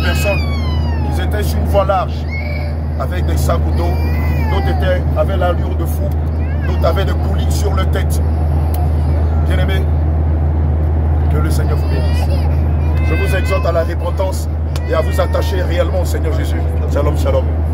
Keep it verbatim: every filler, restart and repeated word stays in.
personnes. Ils étaient sur une voie large, avec des sacs d'eau. D'autres étaient, avaient l'allure de fou. D'autres avaient des coulées sur leur tête. Bien-aimés, que le Seigneur vous bénisse. Je vous exhorte à la repentance et à vous attacher réellement au Seigneur Jésus. Shalom, shalom.